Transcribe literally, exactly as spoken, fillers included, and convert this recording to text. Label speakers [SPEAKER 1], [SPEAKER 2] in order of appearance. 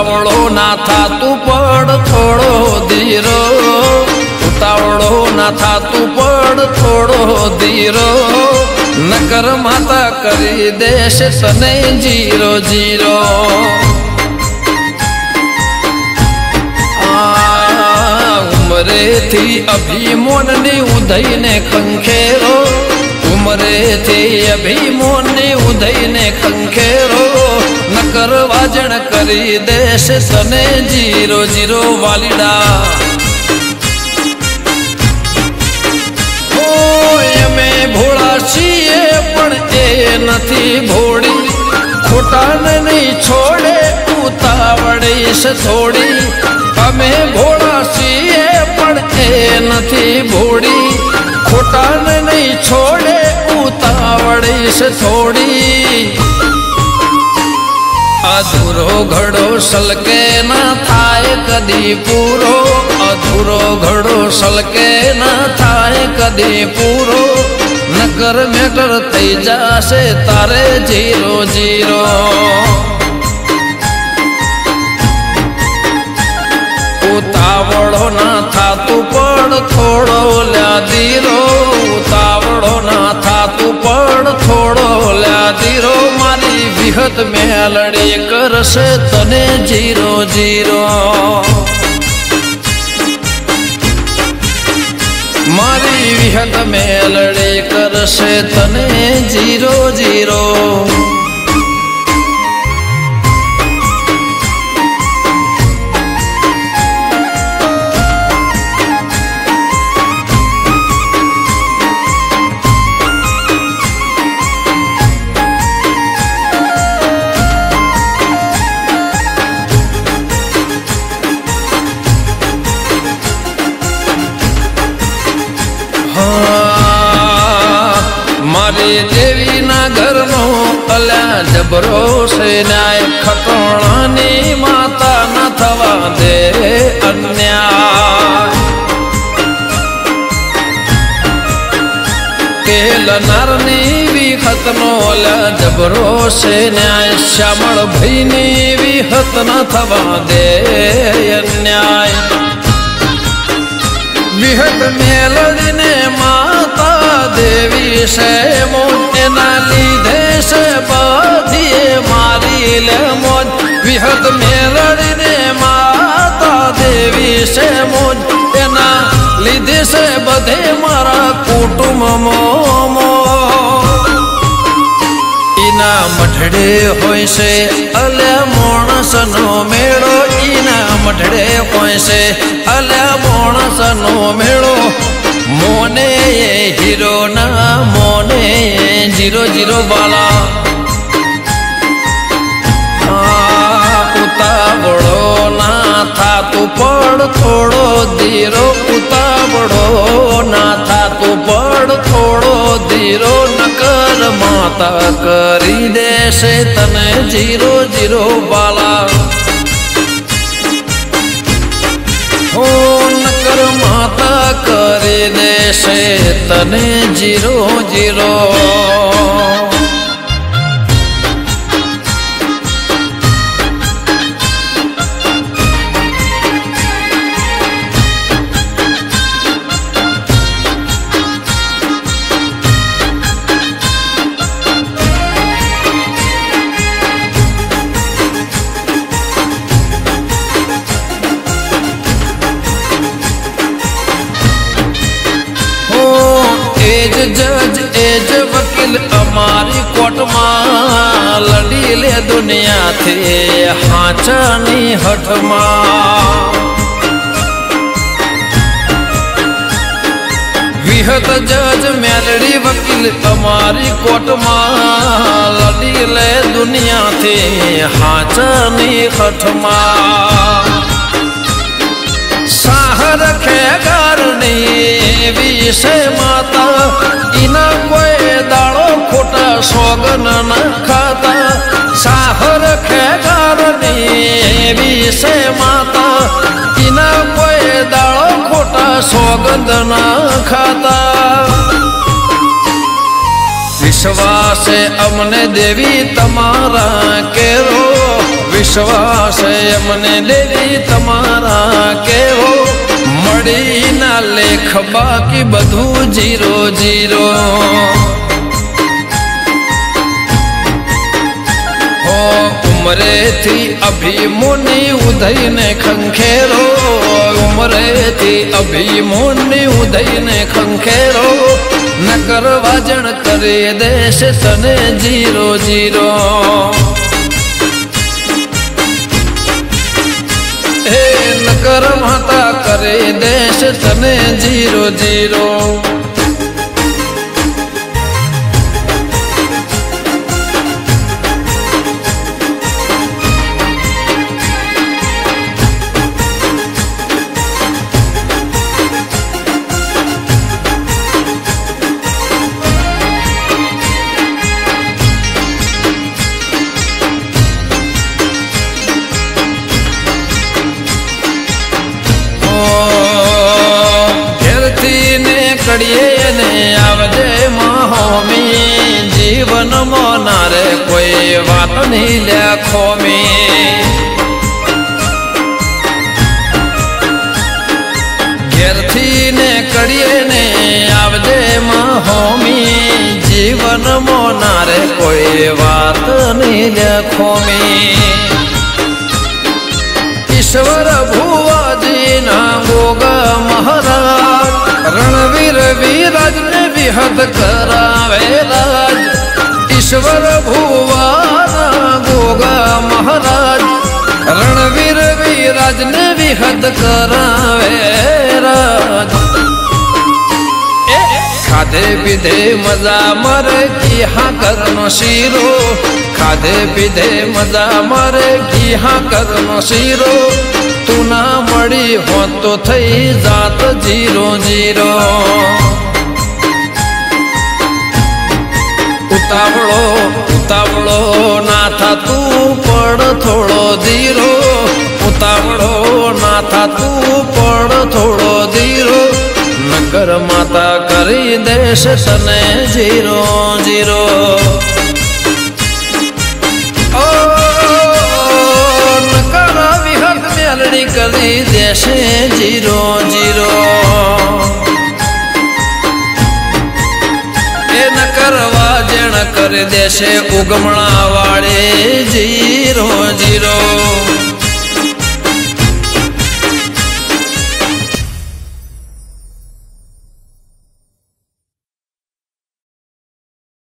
[SPEAKER 1] उतावळो ना था तू पड़ थोड़ो धीरो, उतावळो ना था तू पड़ थोड़ो धीरो, नकर माता करी देश तने जीरो जीरो। उमरे थी अभी मोन ने उदय ने खंखेरो, उमरे थी अभी मोन ने उदय ने खंखेरो, नकर वाजन करी देश तने जीरो जीरो वालीडा। भोळा छीए पण ए नथी भोड़ी, खोटा ने नहीं छोड़े उतावड़ी से थोड़ी। अमे भोळा छीए पण ए नथी भोड़ी, खोटा ने नहीं छोड़े उतावड़ी से थोड़ी। अधूरो घड़ो सलके ना थाय कदी पूरो, अधूरो घड़ो सलके ना थाय कदी पूरो, नकर मेटर थई जासे तारे जीरो जीरो। उतावड़ो ना था तू पड़ थोड़ो ल्या धीरो, उतावड़ो ना था तू पड़ थोड़ो ल्या धीरो, मारी विहत में लड़ी कर से तने जीरो जीरो। मारी विहत में लड़े कर से तने जीरो जीरो। मारी देवी ना घर नो अल्या जबरो से न्याय, खतोणानी माता न थवा दे अन्याय। केल नारनी विहत नो अल्या जबरो से न्याय, श्यामल भईनी विहत न थवा दे अन्याय। विहत मेलड़ी ने माता देवी से मोज, एना लीधे से बाधिए मारी ले मोज। विहत मेलड़ी ने माता देवी से मोज, एना लीधे से बधे मारा कुटुंब मोमो। इना मठड़े होय से अल्या माणस नो मेड़ो, इना मठड़े होय से अल्या माणस नो मेड़ो। मोने ये हीरो ना मोने ये जीरो जीरो वाला। उतावड़ो ना था तू पड़ थोड़ो धीरो, उतावड़ो ना था तू पड़ थोड़ो धीरो, नकर माता करी दे से तने जीरो जीरो वाला। हो नकर माता करे दे से तने जीरो जीरो। जज एज वकील अमारी कोर्ट मां, लड़ी ले दुनिया थे हाचानी हठ मां। विहत जज मेलड़ी वकील अमारी कोर्ट मां, लड़ी ले दुनिया थे हाचानी हठ मां। साह रखे गारनी विषय माता, इना कोई दाड़ो खोटा सोगन न खाता। साह रखे गारनी विषय माता, इना कोई दाड़ो खोटा सोगंद न खाता। विश्वास अमने देवी तमारा केरो, विश्वास अमने देवी तमारा केरो। मड़ी ना लेख बाकी बधु जीरो जीरो। हो उमरे थी अभी मोनी उदय ने खंखेरो, उमरे थी अभी मोनी उदय ने खंखेरो। नकर वाजन करे देश तने जीरो जीरो। हे नकर माता करे देश तने जीरो जीरो। कड़िए ने आवजे महोमी, जीवन मोनारे कोई बात नहीं लिखो में। घेरथी ने कड़िए ने आवजे महोमी, जीवन मोनारे कोई बात नहीं लिखो में। ईश्वर भुवा जी ना गोगा महाराज, रणवीर विराज ने विहद करावे राज। ईश्वर भुवन गोगा महाराज, रणवीर विराज ने विहद करावे राज। खाधे पीधे मजा मर की हाँ करनो शीरो, खाधे पीधे मजा मर की हाँ करनो शीरो। तू ना मड़ी हो तो थई जात जीरो जीरो। उतावड़ो उतावड़ो ना था तू पड़ थोड़ो धीरो, उतावड़ो ना था तू पड़ थोड़ो धीरो। नकर माता करी देश तने जीरो जीरो। मेलड़ी करी देशे जीरो जीरो। ए न करवा जन कर देशे उगमणा वाले जीरो जीरो।